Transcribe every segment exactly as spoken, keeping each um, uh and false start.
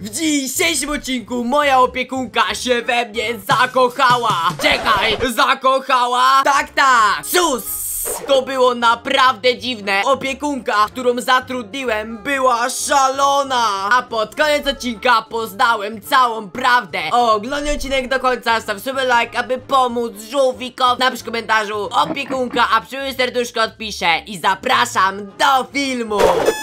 W dzisiejszym odcinku moja opiekunka się we mnie zakochała. Czekaj, zakochała? Tak, tak, sus! To było naprawdę dziwne. Opiekunka, którą zatrudniłem, była szalona. A pod koniec odcinka poznałem całą prawdę. Oglądaj odcinek do końca, staw sobie like, aby pomóc żółwikowi. Napisz w komentarzu opiekunka, a przyjemne serduszko odpiszę. I zapraszam do filmu.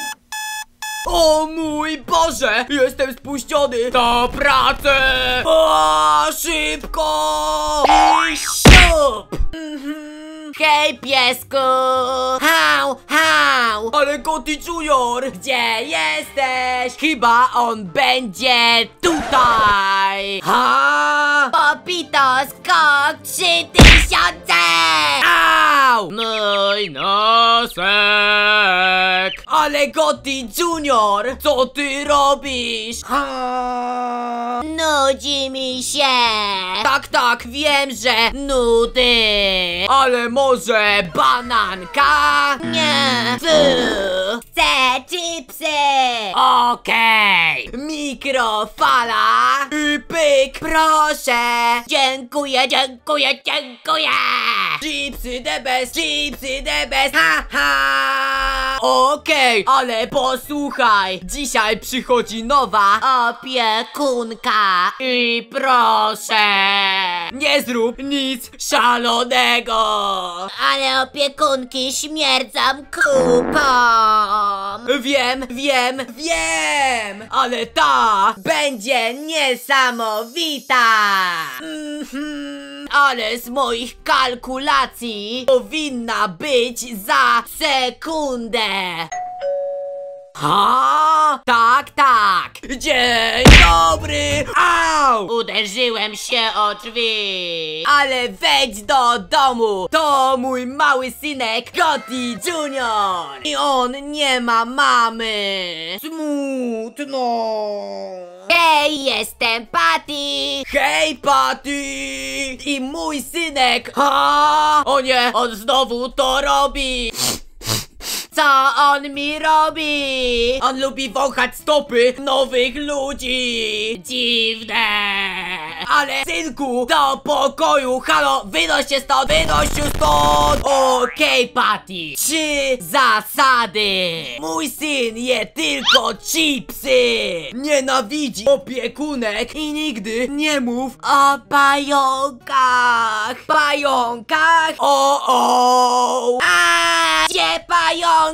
O mój Boże! Jestem spuściony do pracy! O, szybko! I siup! Mhm. Hej, piesku! Hał, hał! Ale Gotti Junior! Gdzie jesteś? Chyba on będzie tutaj! Ha! Popito, skok trzy tysiące! Au! Mój nosek! Ale Gotti Junior! Co ty robisz? Ha! Nudzi mi się! Tak, tak, wiem, że nudy! Ale może bananka? Nie! Fu. Chcę chipsy! Okej! Okay. Mikrofala! I pyk! Proszę! Dziękuję, dziękuję, dziękuję! Chipsy the best! Chipsy the best! Ha, ha! Okej, okay, ale posłuchaj! Dzisiaj przychodzi nowa opiekunka! I proszę! Nie zrób nic szalonego! Ale opiekunki śmierdzą kupą! Wiem, wiem, wiem! Ale ta będzie niesamowita! Mm-hmm. Ale z moich kalkulacji powinna być za sekundę! Ha? Tak, tak! Dzień dobry! Au! Uderzyłem się o drzwi! Ale wejdź do domu! To mój mały synek Gotti Junior! I on nie ma mamy! Smutno! Hej, jestem Patty! Hej, Patty! I mój synek! Ha? O nie, on znowu to robi! Co on mi robi? On lubi wąchać stopy nowych ludzi. Dziwne. Ale synku, do pokoju. Halo, wynoś się stąd, wynoś się stąd. Okej, okay, Patty. Trzy zasady. Mój syn je tylko chipsy. Nienawidzi opiekunek i nigdy nie mów o pająkach. Pająkach? O, o. A, gdzie pająk?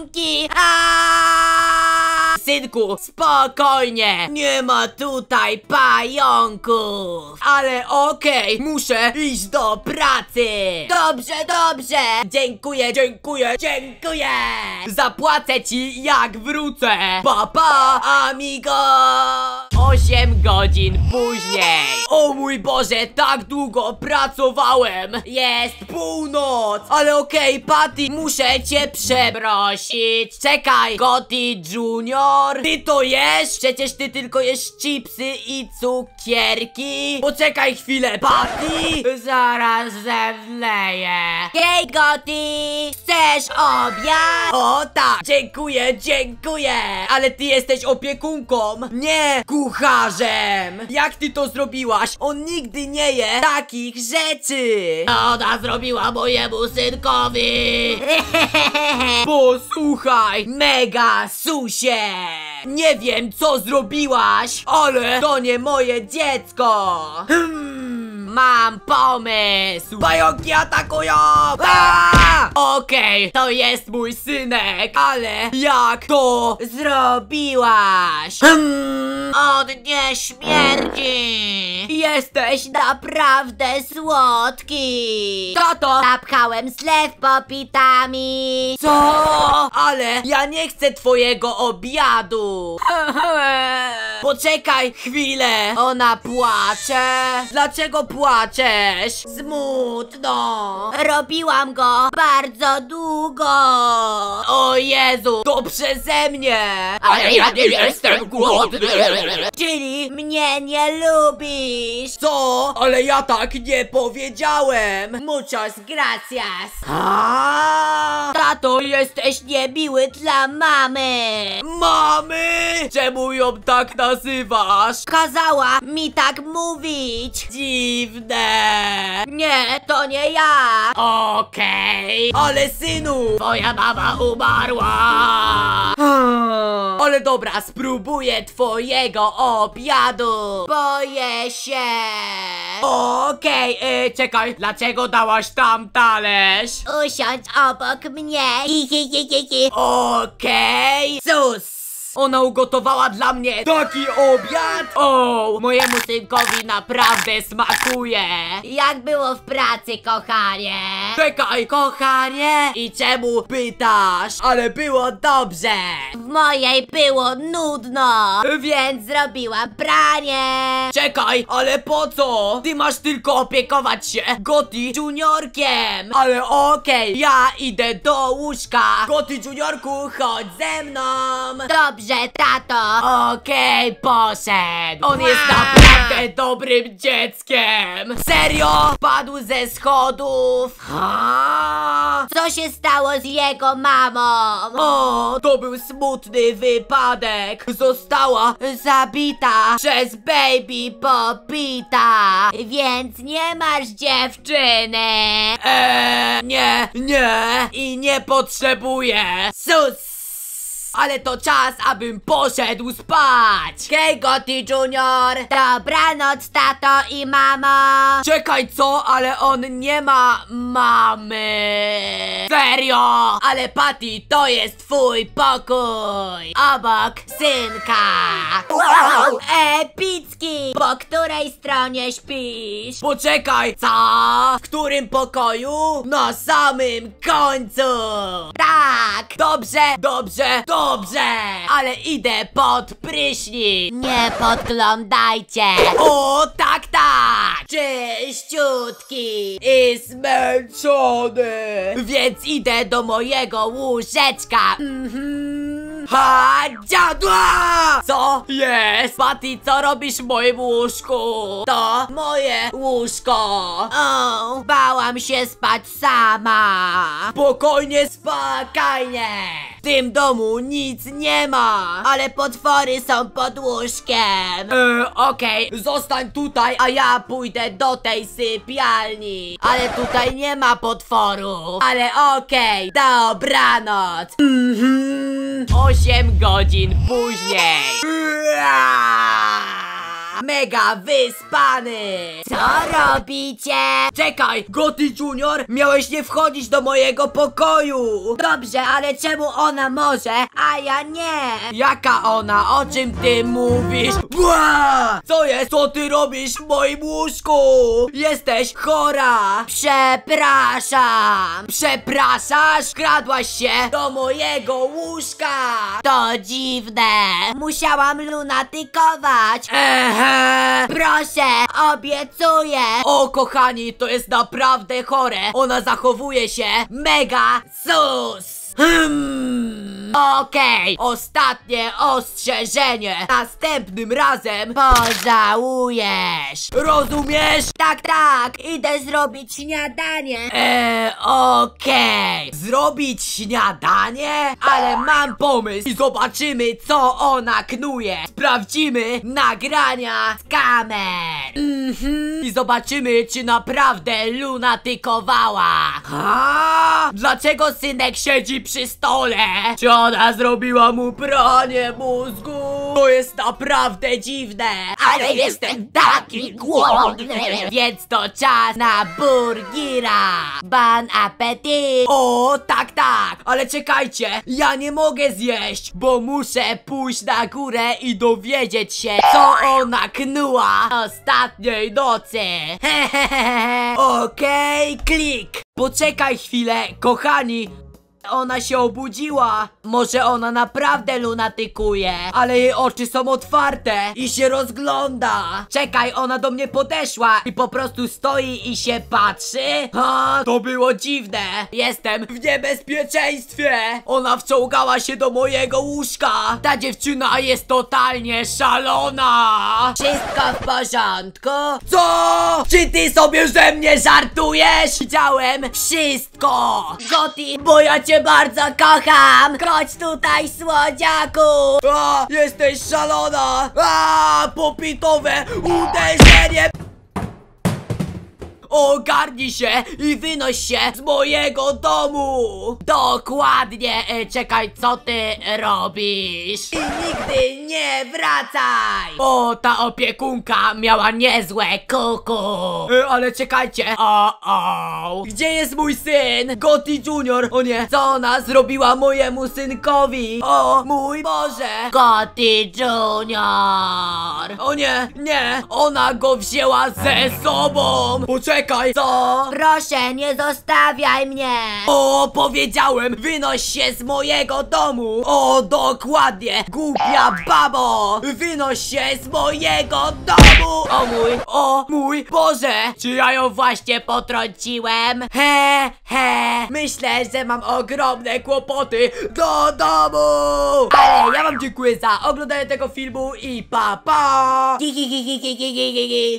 Aaaa! Synku, spokojnie, nie ma tutaj pająków. Ale okej, okay, muszę iść do pracy. Dobrze, dobrze. Dziękuję, dziękuję, dziękuję. Zapłacę ci jak wrócę. Pa, pa, amigo. Osiem godzin później. O mój Boże, tak długo pracowałem. Jest północ. Ale okej, okay, Patty, muszę cię przeprosić. Czekaj, Gotti Junior, ty to jesz? Przecież ty tylko jesz chipsy i cukierki. Poczekaj chwilę, Patty. Zaraz zemdleję. Hej, Gotti, chcesz obiad? O tak, dziękuję, dziękuję. Ale ty jesteś opiekunką, nie kucharzem. Jak ty to zrobiłaś? On nigdy nie je takich rzeczy. Ona zrobiła mojemu synkowi. Posłuchaj, mega susie. Nie wiem co zrobiłaś, ale to nie moje dziecko. Hmm, mam pomysł. Pająki atakują. Okej, okay, to jest mój synek. Ale jak to zrobiłaś? Hmm, on nie śmierdzi. Jesteś naprawdę słodki. Tato, zapchałem zlew popitami. Co? Ale ja nie chcę twojego obiadu. Poczekaj chwilę. Ona płacze. Dlaczego płaczesz? Smutno. Robiłam go bardzo długo. O Jezu, to przeze mnie. Ale ja nie jestem głodny. Czyli mnie nie lubisz. Co? Ale ja tak nie powiedziałem. Muchos gracias. A? Tato, jesteś niemiły dla mamy. Mamy? Czemu ją tak nazywasz? Kazała mi tak mówić. Dziwne. Nie, to nie ja. Okej. Okay. Ale synu, twoja mama umarła. Ale dobra, spróbuję twojego obiadu. Boję się. Okej, okay, czekaj, dlaczego dałaś tam talerz? Usiądź obok mnie. Okej. Okay. Sus. Ona ugotowała dla mnie taki obiad! O, mojemu synkowi naprawdę smakuje! Jak było w pracy, kochanie? Czekaj, kochanie! I czemu pytasz? Ale było dobrze! W mojej było nudno! Więc zrobiłam pranie! Czekaj, ale po co? Ty masz tylko opiekować się Gotti Juniorkiem! Ale okej, okay, ja idę do łóżka! Gotti Juniorku, chodź ze mną! Dobrze! Dobrze, tato. Okej, okay, poszedł. On jest naprawdę dobrym dzieckiem. Serio? Padł ze schodów. Ha? Co się stało z jego mamą? O, to był smutny wypadek. Została zabita przez Baby Popita. Więc nie masz dziewczyny. Eee, nie, nie. I nie potrzebuję. Sus. Ale to czas, abym poszedł spać! Hej, Gotti Junior! Dobranoc, tato i mamo! Czekaj, co? Ale on nie ma mamy! Serio? Ale Patty, to jest twój pokój! Obok synka! Wow! Epicki! Po której stronie śpisz? Poczekaj, co? W którym pokoju? Na samym końcu! Tak! Dobrze, dobrze, dobrze! Dobrze, ale idę pod prysznic. Nie podglądajcie. O, tak, tak. Czyściutki i zmęczony. Więc idę do mojego łóżeczka. Mhm. Ha, dziadła! Co jest? Patty, co robisz w moim łóżku? To moje łóżko. O, bałam się spać sama. Spokojnie, spokojnie. W tym domu nic nie ma, ale potwory są pod łóżkiem. Eee, okej, okay. Zostań tutaj, a ja pójdę do tej sypialni. Ale tutaj nie ma potworów. Ale okej, okay. Dobranoc. Mhm. Osiem godzin później. Mega wyspany! Co robicie? Czekaj, Gotti Junior, miałeś nie wchodzić do mojego pokoju! Dobrze, ale czemu ona może, a ja nie? Jaka ona? O czym ty mówisz? Bła! Co jest? Co ty robisz w moim łóżku? Jesteś chora! Przepraszam! Przepraszasz? Kradłaś się do mojego łóżka! To dziwne! Musiałam lunatykować! Ehe. Proszę, obiecuję. O, kochani, to jest naprawdę chore. Ona zachowuje się mega sus. Hmm. Okej, okay. Ostatnie ostrzeżenie. Następnym razem pożałujesz. Rozumiesz? Tak, tak, idę zrobić śniadanie. Eee, okej. Okay. Zrobić śniadanie? Ale mam pomysł i zobaczymy, co ona knuje. Sprawdzimy nagrania z kamer. Mhm. I zobaczymy, czy naprawdę lunatykowała. Ha? Dlaczego synek siedzi przy stole? Czy ona zrobiła mu pranie mózgu? To jest naprawdę dziwne. Ale jestem taki głodny. Więc to czas na burgera. Bon appetit. O, tak, tak. Ale czekajcie, ja nie mogę zjeść, bo muszę pójść na górę i dowiedzieć się, co ona knuła ostatniej nocy. Hehehe. Okej, okay, klik. Poczekaj chwilę, kochani. Ona się obudziła. może ona naprawdę lunatykuje, ale jej oczy są otwarte i się rozgląda. Czekaj, ona do mnie podeszła i po prostu stoi i się patrzy? A, to było dziwne. Jestem w niebezpieczeństwie. Ona wciągała się do mojego łóżka. Ta dziewczyna jest totalnie szalona. Wszystko w porządku? Co? Czy ty sobie ze mnie żartujesz? Widziałem wszystko. Gotti, bo ja cię bardzo kocham. Chodź tutaj, słodziaku. A, jesteś szalona. A, popitowe uderzenie. Ogarnij się i wynoś się z mojego domu! Dokładnie! E, czekaj, co ty robisz? I nigdy nie wracaj! O, ta opiekunka miała niezłe kuku! E, ale czekajcie! O, o! Gdzie jest mój syn? Gotti Junior! O nie! Co ona zrobiła mojemu synkowi? O mój Boże! Gotti Junior! O nie! Nie! Ona go wzięła ze sobą! Poczekaj! Co? Proszę, nie zostawiaj mnie! O, powiedziałem, wynoś się z mojego domu! O, dokładnie, głupia babo! Wynoś się z mojego domu! O mój, o mój Boże! Czy ja ją właśnie potrąciłem? He, he! Myślę, że mam ogromne kłopoty do domu! Ale ja wam dziękuję za oglądanie tego filmu i pa pa!